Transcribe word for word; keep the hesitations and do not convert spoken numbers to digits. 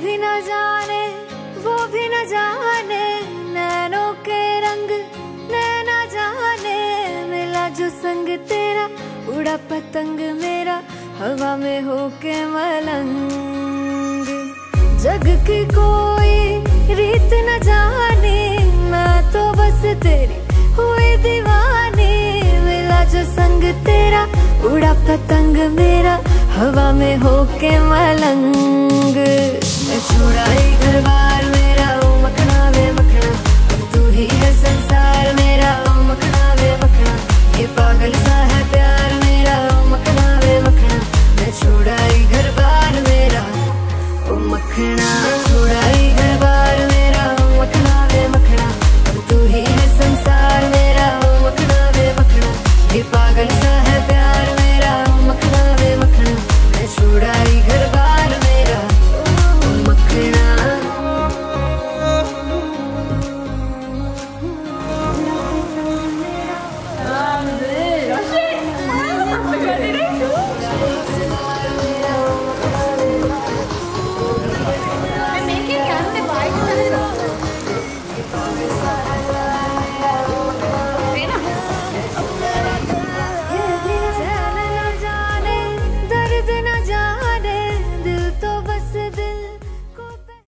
भी न जाने वो भी न जाने, नैनों के रंग नैना जाने। मिला जो संग तेरा उड़ा पतंग मेरा हवा में होके मलंग। जग की कोई रीत न जाने, मैं तो बस तेरी हुई दीवानी। मिला जो संग तेरा उड़ा पतंग मेरा हवा में होके मलंग।